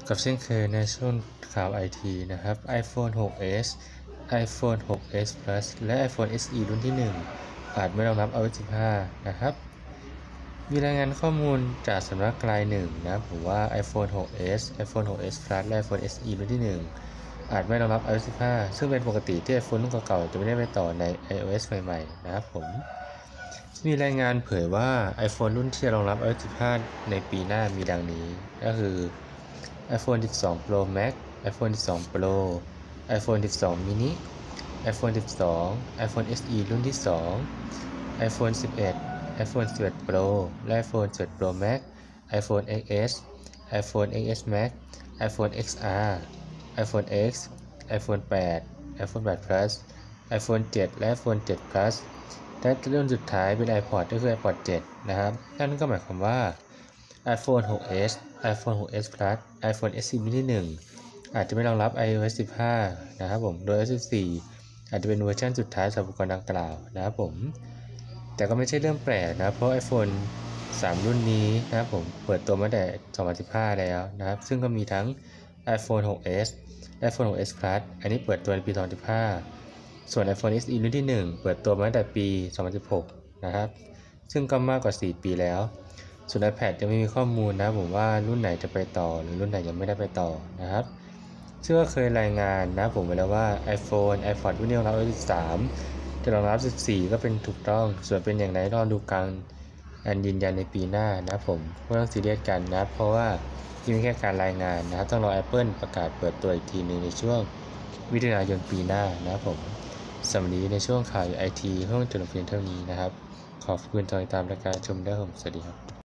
กับเช่นเคยในช่วงข่าว IT นะครับ iPhone 6s iPhone 6s Plus และ iPhone SE รุ่นที่ 1 อาจไม่รองรับ iOS 15 นะครับมีรายงานข้อมูลจากสำนักรายหนึ่งนะผมว่า iPhone 6s iPhone 6s Plus และ iPhone SE รุ่นที่ 1 อาจไม่รองรับ iOS 15 ซึ่งเป็นปกติที่ iPhone รุ่นเก่าๆจะไม่ได้ไปต่อใน iOS ใหม่ๆนะครับผมมีรายงานเผยว่า iPhone รุ่นที่จะรองรับ iOS 15 ในปีหน้ามีดังนี้ก็คือ iPhone 12 Pro Max iPhone 12 Pro iPhone 12 mini iPhone 12 iPhone SE รุ่นที่ 2 iPhone 11 iPhone 11 Pro และ iPhone 11 Pro Max iPhone XS iPhone XS Max iPhone XR iPhone X iPhone 8 iPhone 8 Plus iPhone 7 และ iPhone 7 Plus และรุ่นสุดท้ายเป็น iPod ก็คือ iPod 7 นะครับนั่นก็หมายความว่า iPhone 6s iPhone 6s Plus iPhone SE รุ่นที่ 1 อาจจะไม่รองรับ iOS 15 นะครับผมโดย iOS 14 อาจจะเป็นเวอร์ชันสุดท้ายสำหรับอุปกรณ์ดังกล่าวนะครับผมแต่ก็ไม่ใช่เรื่องแปลกนะเพราะ iPhone 3 รุ่นนี้นะครับผมเปิดตัวมาแต่ 2015 แล้วนะครับซึ่งก็มีทั้ง iPhone 6s iPhone 6s Plus อันนี้เปิดตัวในปี 2015 ส่วน iPhone SE รุ่นที่ 1 เปิดตัวมาตั้งแต่ปี 2016 นะครับซึ่งก็มากกว่า 4 ปีแล้วส่วน iPad ยังไม่มีข้อมูลนะผมว่ารุ่นไหนจะไปต่อหรือรุ่นไหนยังไม่ได้ไปต่อนะครับซึ่งก็เคยรายงานนะผมไปแล้วว่า iPhone iPod รุ่นนี้รองรับ iOS 13 จะรองรับ 14 ก็เป็นถูกต้องส่วนเป็นอย่างไรรอดูการยืนยันในปีหน้านะผมไม่ต้องซีเรียสกันนะเพราะว่านี่เป็นแค่การรายงานนะครับต้องรอ Apple ประกาศเปิดตัวอีกทีนึงในช่วงมิถุนายนปีหน้านะผมสำหรับนี้ในช่วงข่าว IT เพิ่งจบเพียงเท่านี้นะครับขอบคุณที่ติดตามรายการชมได้ผมสวัสดีครับ